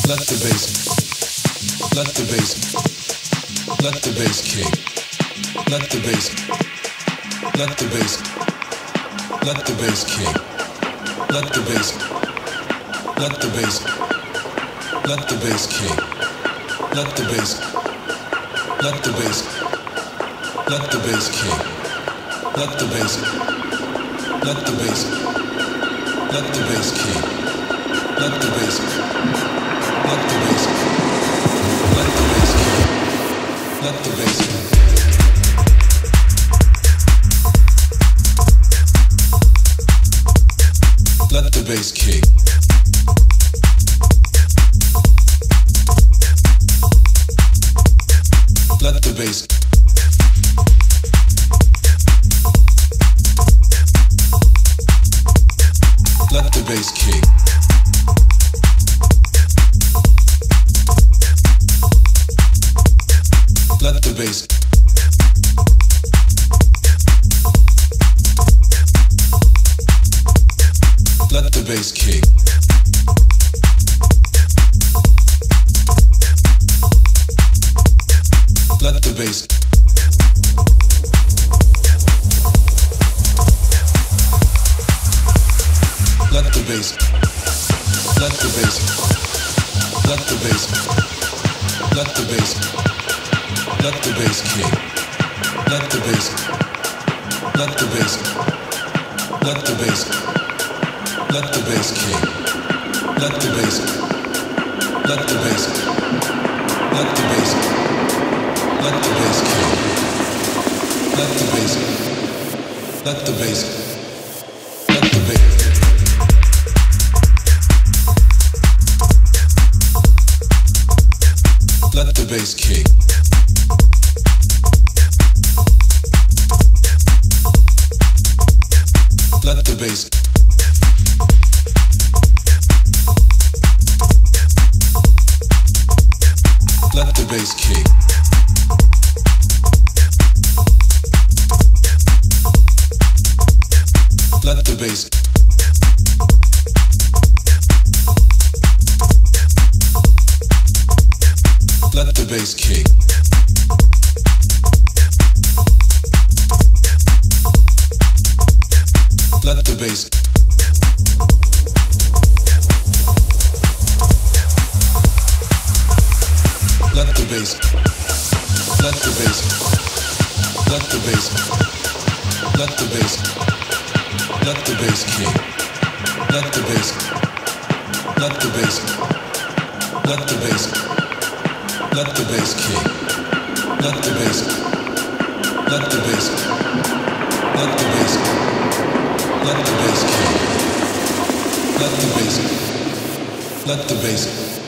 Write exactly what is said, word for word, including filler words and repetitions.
Let the bass, let the bass, let the bass kick. Let the bass, let the bass, let the bass kick. Let the bass, let the bass, let the bass kick. Let the bass, let the bass, let the bass kick. Let the bass, let the bass, let the bass kick. Let the bass, let the bass, let the bass kick. Let the bass. Let the bass kick. Let the bass. Let the bass kick. Let the bass. Let the bass kick. Let the bass. Let the bass. Let the bass. Let the bass. Let the bass. Let the bass kick. Let the bass. Let the bass. Let the bass. Let the bass kick. Let the bass. Let the bass. Let the bass. Let the bass kick. Let the bass. Let the bass. Let the bass. Let the bass kick. Let the bass. Let the bass kick. Let the bass. Let the bass kick. Let the bass. Let the bass. Let the bass. Let the bass. Let the bass. Let the bass kick. Let the bass. Let the bass. Let the bass. Let the bass kick. Let the bass. Let the bass. Let the bass. Let the bass kick. Let the bass. Let the bass.